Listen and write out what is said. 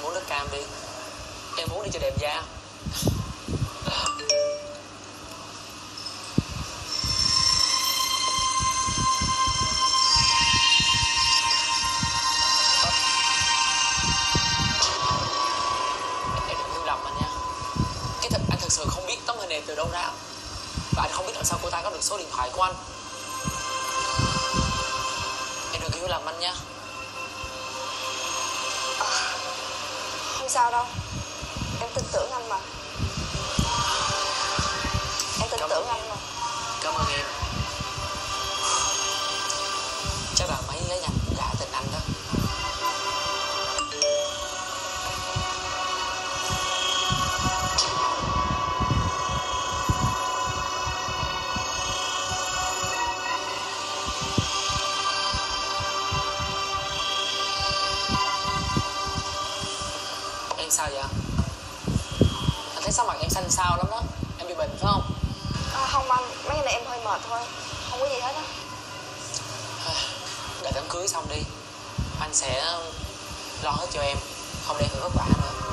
uống nước cam đi. Em uống đi cho đẹp da. Em đừng hiểu lầm anh nha. Anh thật sự không biết tấm hình này từ đâu ra. Và anh không biết làm sao cô ta có được số điện thoại của anh. Em đừng hiểu lầm anh nha. Không sao đâu. Em tin tưởng anh mà. Em tin tưởng anh mà. Cảm ơn em. Chắc là mấy lấy nhầm gã tình anh đó. Em sao vậy? Anh thấy sắc mặt em xanh xao lắm đó. Em bị bệnh phải không? Không anh, mấy ngày này em hơi mệt thôi. Không có gì hết á. Đợi đám cưới xong đi, anh sẽ lo hết cho em, không để em phải vất vả nữa.